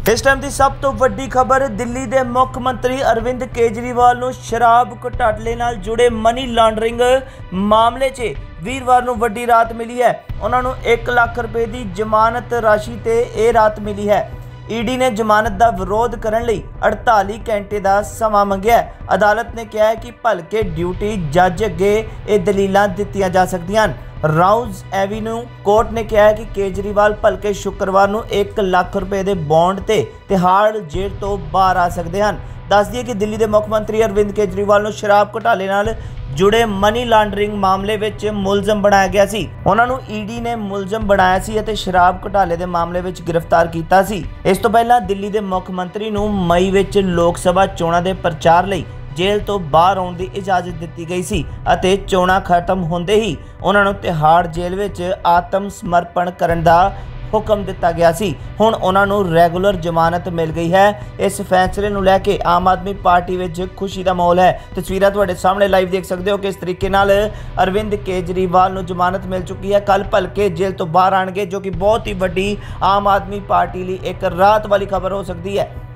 इस टाइम की सब तो वड्डी खबर दिल्ली के मुख मंत्री अरविंद केजरीवाल नूं शराब घोटाले नाल जुड़े मनी लॉन्ड्रिंग मामले 'च वीरवार नूं वड्डी राहत मिली है। उन्हां नूं 1 लाख रुपए की जमानत राशि ते यह राहत मिली है। ईडी ने जमानत का विरोध करने लई 48 घंटे का समा मंगिया है। अदालत ने कहा है कि भलके ड्यूटी जज अगे ये दलीलां दित्तियां जा सकदियां हन। राउज एवेन्यू कोर्ट ने कहा है कि केजरीवाल भलके शुक्रवार नूं 1 लाख रुपए के बॉन्ड ते तिहाड़ जेल तो बाहर आ सकते हैं। दस दिए कि दिल्ली के मुख मंत्री अरविंद केजरीवाल नूं शराब घोटाले नाल जुड़े मनी लॉन्ड्रिंग मामले विच मुलजम बनाया गया सी। उन्हां नूं ईडी ने मुलजम बनाया सी अते शराब घोटाले के मामले विच गिरफ्तार किया सी। इस तो पहलां दिल्ली के मुख मंत्री नूं मई विच लोक सभा चोणां के प्रचार लई जेल तो बाहर आउण दी इजाजत दी गई सी अते चोणां खत्म होंदे ही उन्हां नूं तिहाड़ जेल विच आत्म समर्पण करन दा हुक्म दिता गया सी। हुण उन्हां नूं रैगूलर जमानत मिल गई है। इस फैसले नूं लैके आम आदमी पार्टी विच खुशी का माहौल है। तस्वीरां तुहाडे सामने लाइव देख सकते हो कि इस तरीके नाल अरविंद केजरीवाल नूं जमानत मिल चुकी है। कल भलके जेल तो बाहर आएंगे, जो कि बहुत ही वड्डी आम आदमी पार्टी लई एक राहत वाली खबर हो सकती है।